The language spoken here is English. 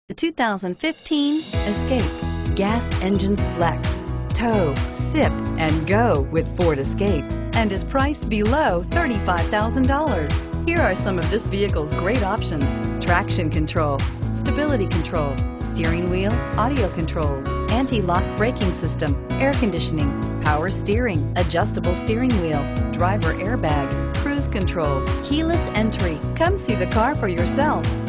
The 2015 Escape. Gas engines flex, tow, sip, and go with Ford Escape, and is priced below $35,000. Here are some of this vehicle's great options: traction control, stability control, steering wheel audio controls, anti-lock braking system, air conditioning, power steering, adjustable steering wheel, driver airbag, cruise control, keyless entry. Come see the car for yourself.